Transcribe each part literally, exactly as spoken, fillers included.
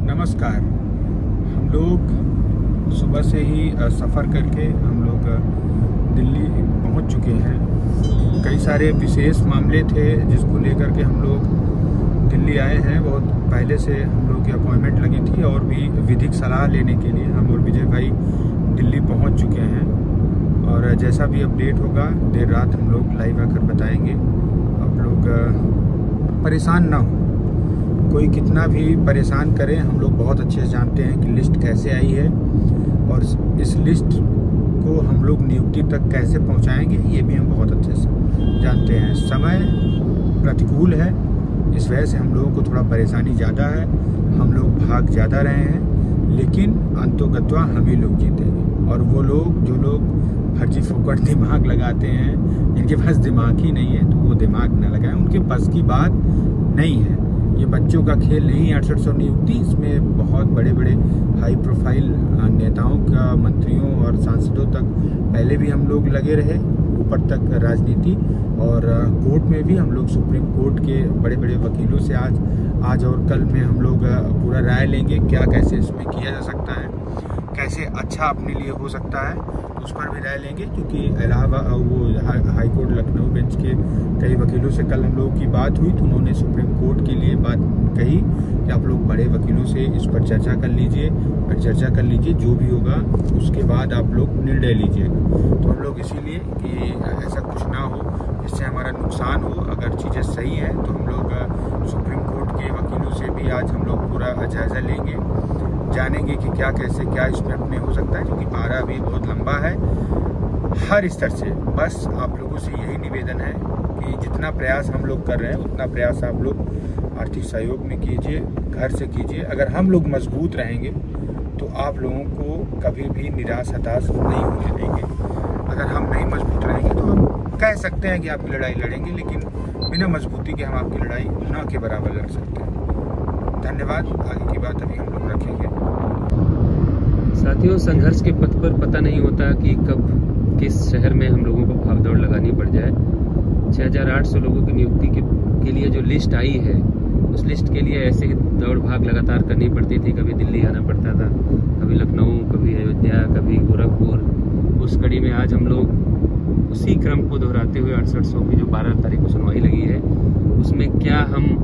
नमस्कार। हम लोग सुबह से ही सफ़र करके हम लोग दिल्ली पहुंच चुके हैं। कई सारे विशेष मामले थे जिसको लेकर के हम लोग दिल्ली आए हैं। बहुत पहले से हम लोग की अपॉइंटमेंट लगी थी और भी विधिक सलाह लेने के लिए हम और विजय भाई दिल्ली पहुंच चुके हैं। और जैसा भी अपडेट होगा देर रात हम लोग लाइव आकर बताएंगे। आप लोग परेशान ना हो, कोई कितना भी परेशान करे, हम लोग बहुत अच्छे से जानते हैं कि लिस्ट कैसे आई है और इस लिस्ट को हम लोग नियुक्ति तक कैसे पहुंचाएंगे ये भी हम बहुत अच्छे से जानते हैं। समय प्रतिकूल है, इस वजह से हम लोगों को थोड़ा परेशानी ज़्यादा है, हम लोग भाग ज़्यादा रहे हैं, लेकिन अंतोगत्वा हम ही लोग जीतेंगे। और वो लोग जो लोग फर्जी फोकट दिमाग लगाते हैं, जिनके पास दिमाग ही नहीं है तो वो दिमाग न लगाएं, उनके पास की बात नहीं है। ये बच्चों का खेल नहीं, अड़सठ सौ नियुक्ति, इसमें बहुत बड़े बड़े हाई प्रोफाइल नेताओं का, मंत्रियों और सांसदों तक पहले भी हम लोग लगे रहे, ऊपर तक राजनीति। और कोर्ट में भी हम लोग सुप्रीम कोर्ट के बड़े बड़े वकीलों से आज आज और कल में हम लोग पूरा राय लेंगे, क्या कैसे इसमें किया जा सकता है, कैसे अच्छा अपने लिए हो सकता है, उस पर भी राय लेंगे। क्योंकि इलाहाबाद वो हाई कोर्ट लखनऊ बेंच के कई वकीलों से कल हम लोगों की बात हुई तो उन्होंने सुप्रीम कोर्ट के लिए बात कही कि आप लोग बड़े वकीलों से इस पर चर्चा कर लीजिए और चर्चा कर लीजिए, जो भी होगा उसके बाद आप लोग निर्णय लीजिएगा। तो हम लोग इसीलिए कि ऐसा कुछ ना हो जिससे हमारा नुकसान हो। अगर चीज़ें सही हैं तो हम लोग सुप्रीम कोर्ट के वकीलों से भी आज हम लोग पूरा जायज़ा लेंगे, जानेंगे कि क्या कैसे क्या इसमें अपने हो सकता है, क्योंकि पारा भी बहुत लंबा है हर स्तर से। बस आप लोगों से यही निवेदन है कि जितना प्रयास हम लोग कर रहे हैं उतना प्रयास आप लोग आर्थिक सहयोग में कीजिए, घर से कीजिए। अगर हम लोग मजबूत रहेंगे तो आप लोगों को कभी भी निराश हताश नहीं होने देंगे। अगर हम नहीं मजबूत रहेंगे तो हम कह सकते हैं कि आपकी लड़ाई लड़ेंगे, लेकिन बिना मजबूती के हम आपकी लड़ाई न के बराबर लड़ सकते हैं। धन्यवाद। आगे की बात अभी हम लोग रखेंगे। साथियों, संघर्ष के पथ पर पता नहीं होता कि कब किस शहर में हम लोगों को भागदौड़ लगानी पड़ जाए। छह हज़ार आठ सौ लोगों की नियुक्ति के, के लिए जो लिस्ट आई है, उस लिस्ट के लिए ऐसे ही दौड़ भाग लगातार करनी पड़ती थी। कभी दिल्ली आना पड़ता था, कभी लखनऊ, कभी अयोध्या, कभी गोरखपुर। उस कड़ी में आज हम लोग उसी क्रम को दोहराते हुए अड़सठ सौ की जो बारह तारीख को सुनवाई लगी है, उसमें क्या हम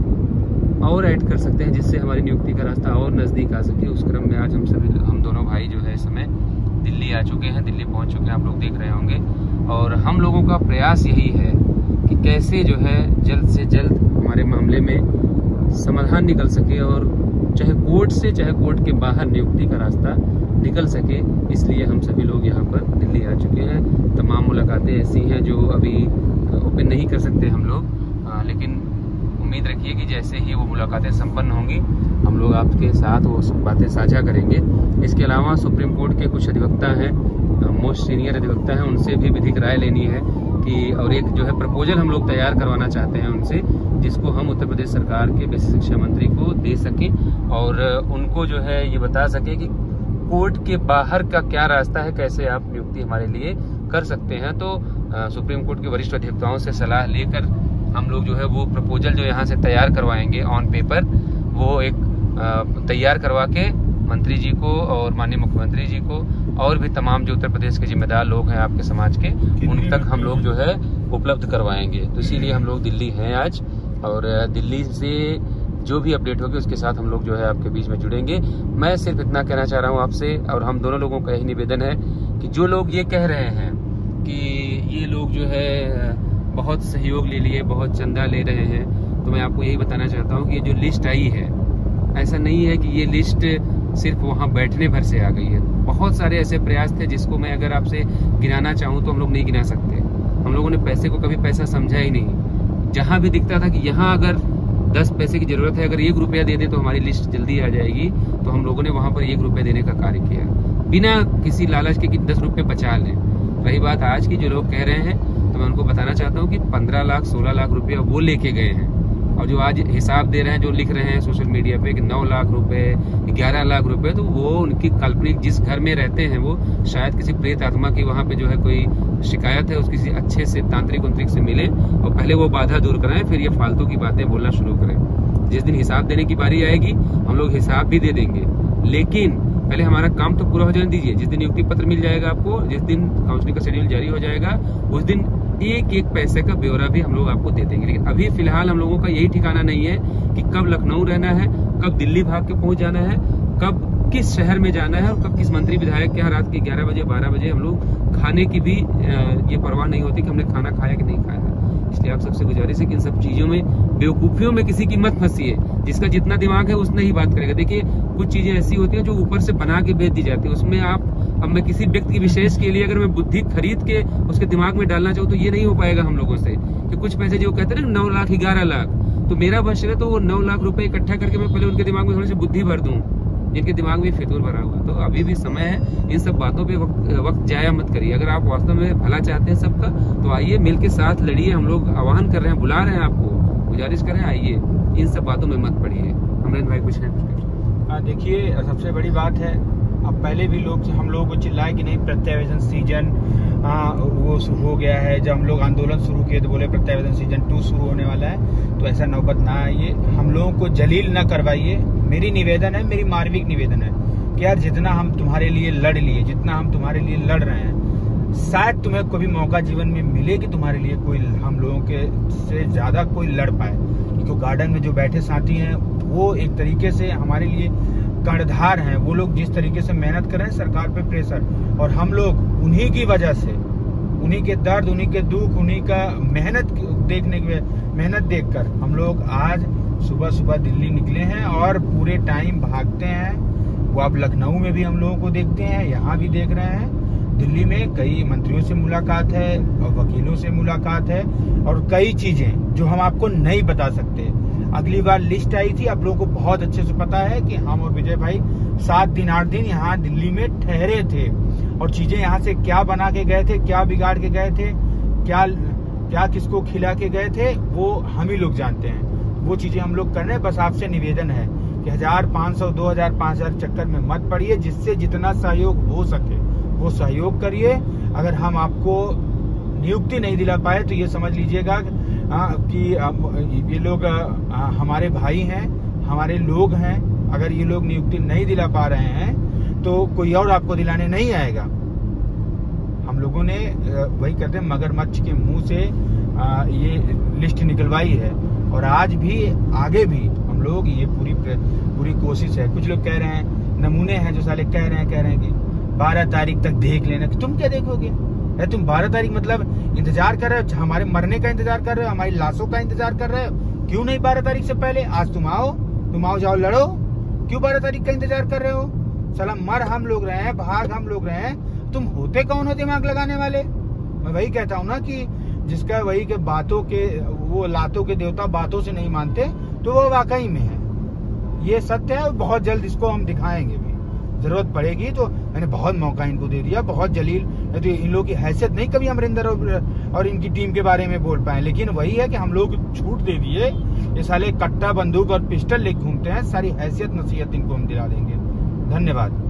और ऐड कर सकते हैं जिससे हमारी नियुक्ति का रास्ता और नज़दीक आ सके। उस क्रम में आज हम सभी हम दोनों भाई जो है इस समय दिल्ली आ चुके हैं, दिल्ली पहुंच चुके हैं, आप लोग देख रहे होंगे। और हम लोगों का प्रयास यही है कि कैसे जो है जल्द से जल्द हमारे मामले में समाधान निकल सके और चाहे कोर्ट से चाहे कोर्ट के बाहर नियुक्ति का रास्ता निकल सके। इसलिए हम सभी लोग यहाँ पर दिल्ली आ चुके हैं। तमाम मुलाकातें ऐसी हैं जो अभी ओपन नहीं कर सकते हम लोग, लेकिन उम्मीद रखिए कि जैसे ही वो मुलाकातें संपन्न होंगी हम लोग आपके साथ वो सब बातें साझा करेंगे। इसके अलावा सुप्रीम कोर्ट के कुछ अधिवक्ता हैं, मोस्ट सीनियर अधिवक्ता हैं, उनसे भी विधिक राय लेनी है कि और एक जो है प्रपोजल हम लोग तैयार करवाना चाहते हैं उनसे, जिसको हम उत्तर प्रदेश सरकार के बेसिक शिक्षा मंत्री को दे सकें और उनको जो है ये बता सके कि कोर्ट के बाहर का क्या रास्ता है, कैसे आप नियुक्ति हमारे लिए कर सकते हैं। तो सुप्रीम कोर्ट के वरिष्ठ अधिवक्ताओं से सलाह लेकर हम लोग जो है वो प्रपोजल जो यहाँ से तैयार करवाएंगे ऑन पेपर, वो एक तैयार करवा के मंत्री जी को और माननीय मुख्यमंत्री जी को और भी तमाम जो उत्तर प्रदेश के जिम्मेदार लोग हैं आपके समाज के, उन तक हम लोग जो है उपलब्ध करवाएंगे। तो इसीलिए हम लोग दिल्ली हैं आज, और दिल्ली से जो भी अपडेट होगी उसके साथ हम लोग जो है आपके बीच में जुड़ेंगे। मैं सिर्फ इतना कहना चाह रहा हूँ आपसे, और हम दोनों लोगों का यही निवेदन है कि जो लोग ये कह रहे हैं कि ये लोग जो है बहुत सहयोग ले लिए, बहुत चंदा ले रहे हैं, तो मैं आपको यही बताना चाहता हूँ कि ये जो लिस्ट आई है, ऐसा नहीं है कि ये लिस्ट सिर्फ वहाँ बैठने भर से आ गई है। बहुत सारे ऐसे प्रयास थे जिसको मैं अगर आपसे गिनाना चाहूँ तो हम लोग नहीं गिना सकते। हम लोगों ने पैसे को कभी पैसा समझा ही नहीं। जहाँ भी दिखता था कि यहाँ अगर दस पैसे की जरूरत है, अगर एक रुपया दे दे तो हमारी लिस्ट जल्दी आ जाएगी, तो हम लोगों ने वहाँ पर एक रुपया देने का कार्य किया, बिना किसी लालच के कि दस रुपये बचा लें। रही बात आज की जो लोग कह रहे हैं, तो मैं उनको बताना चाहता हूँ कि पंद्रह लाख सोलह लाख रुपया वो लेके गए हैं, और जो आज हिसाब दे रहे हैं, जो लिख रहे हैं सोशल मीडिया पे कि नौ लाख रुपए, ग्यारह लाख रुपए, तो वो उनकी काल्पनिक, जिस घर में रहते हैं वो शायद किसी प्रेत आत्मा की वहाँ पे जो है कोई शिकायत है, उसकी किसी अच्छे से तांत्रिक उंत्रिक से मिले और पहले वो बाधा दूर कराएं, फिर ये फालतू की बातें बोलना शुरू करें। जिस दिन हिसाब देने की बारी आएगी हम लोग हिसाब भी दे देंगे, लेकिन पहले हमारा काम तो पूरा हो जाने दीजिए। जिस दिन नियुक्ति पत्र मिल जाएगा आपको, जिस दिन काउंसलिंग का शेड्यूल जारी हो जाएगा, उस दिन एक एक पैसे का ब्यौरा भी हम लोग आपको दे देंगे। लेकिन अभी फिलहाल हम लोगों का यही ठिकाना नहीं है कि कब लखनऊ रहना है, कब दिल्ली भाग के पहुंच जाना है, कब किस शहर में जाना है और कब किस मंत्री विधायक के यहाँ रात के ग्यारह बजे बारह बजे हम लोग खाने की भी ये परवाह नहीं होती कि हमने खाना खाया कि नहीं खाया। इसलिए आप सबसे गुजारिश है कि इन सब चीजों में, बेवकूफियों में किसी की मत फंसिए। जिसका जितना दिमाग है उसने ही बात करेगा। देखिए कुछ चीजें ऐसी होती हैं जो ऊपर से बना के बेच दी जाती है, उसमें आप, अब मैं किसी व्यक्ति की विशेष के लिए अगर मैं बुद्धि खरीद के उसके दिमाग में डालना चाहूँ तो ये नहीं हो पाएगा हम लोगों से। कि कुछ पैसे जो कहते हैं ना नौ लाख ग्यारह लाख, तो मेरा वश है तो वो नौ लाख रुपए इकट्ठा करके मैं पहले उनके दिमाग में थोड़ी सी बुद्धि भर दूं, जिनके दिमाग में फितूर भरा हुआ। तो अभी भी समय है, इन सब बातों पे वक्त, वक्त जाया मत करिए। अगर आप वास्तव में भला चाहते हैं सबका तो आइए मिल के साथ लड़िए। हम लोग आह्वान कर रहे हैं, बुला रहे हैं आपको, गुजारिश कर रहे हैं, आइए, इन सब बातों में मत पड़िए। अमरेंद्र भाई कुछ है? हाँ देखिए, सबसे बड़ी बात है, अब पहले भी लोग हम लोगों को चिल्लाए कि नहीं प्रत्यावेदन सीजन हाँ वो शुरू हो गया है। जब हम लोग आंदोलन शुरू किए तो बोले प्रत्यावेदन सीजन टू शुरू होने वाला है, तो ऐसा नौबत ना आइए, हम लोगों को जलील न करवाइए। मेरी निवेदन है, मेरी मार्मिक निवेदन है कि यार जितना हम तुम्हारे लिए लड़ लिए, जितना हम तुम्हारे लिए लड़ रहे हैं, शायद तुम्हें कभी मौका जीवन में मिले कि तुम्हारे लिए कोई हम लोगों के से ज्यादा कोई लड़ पाए। क्योंकि गार्डन में जो बैठे साथी हैं वो एक तरीके से हमारे लिए कर्णधार हैं। वो लोग जिस तरीके से मेहनत कर रहे हैं, सरकार पे प्रेशर, और हम लोग उन्हीं की वजह से, उन्हीं के दर्द, उन्हीं के दुख, उन्हीं का मेहनत देखने के मेहनत देखकर हम लोग आज सुबह सुबह दिल्ली निकले हैं और पूरे टाइम भागते हैं। वो आप लखनऊ में भी हम लोगों को देखते हैं, यहाँ भी देख रहे हैं। दिल्ली में कई मंत्रियों से मुलाकात है और वकीलों से मुलाकात है और कई चीजें जो हम आपको नहीं बता सकते। अगली बार लिस्ट आई थी, आप लोगों को बहुत अच्छे से पता है कि हम और विजय भाई सात दिन आठ दिन यहाँ दिल्ली में ठहरे थे और चीजें यहाँ से क्या बना के गए थे, क्या बिगाड़ के गए थे, क्या क्या किसको खिला के गए थे, वो हम ही लोग जानते हैं। वो चीजें हम लोग कर रहे हैं। बस आपसे निवेदन है कि हजार पाँच सौ दो हजार पाँच हजार चक्कर में मत पड़िए। जिससे जितना सहयोग हो सके वो सहयोग करिए। अगर हम आपको नियुक्ति नहीं दिला पाए तो ये समझ लीजिएगा कि ये लोग हमारे भाई हैं, हमारे लोग हैं। अगर ये लोग नियुक्ति नहीं दिला पा रहे हैं तो कोई और आपको दिलाने नहीं आएगा। हम लोगों ने वही कहते हैं मगरमच्छ के मुंह से ये लिस्ट निकलवाई है और आज भी आगे भी हम लोग ये पूरी पूरी कोशिश है। कुछ लोग कह रहे हैं, नमूने हैं जो साले कह रहे हैं कह रहे हैं कि बारह तारीख तक देख लेना। तुम क्या देखोगे? है तुम बारह तारीख मतलब इंतजार कर रहे हो, हमारे मरने का इंतजार कर रहे हो, हमारी लाशों का इंतजार कर रहे हो? क्यों नहीं बारह तारीख से पहले? आज तुम आओ, तुम आओ जाओ लड़ो। क्यों बारह तारीख का इंतजार कर रहे हो? साला मर हम लोग रहे हैं, भाग हम लोग रहे हैं, तुम होते कौन हो दिमाग लगाने वाले? मैं वही कहता हूँ ना कि जिसका वही के बातों के, वो लातों के देवता बातों से नहीं मानते तो वो वाकई में है। ये सत्य है और बहुत जल्द इसको हम दिखाएंगे भी। जरूरत पड़ेगी तो मैंने बहुत मौका इनको दे दिया, बहुत जलील, तो इन लोगों की हैसियत नहीं कभी अमरिंदर और, और इनकी टीम के बारे में बोल पाए। लेकिन वही है कि हम लोग छूट दे दिए। ये साले कट्टा बंदूक और पिस्टल लेके घूमते हैं, सारी हैसियत नसीहत इनको हम दिला देंगे। धन्यवाद।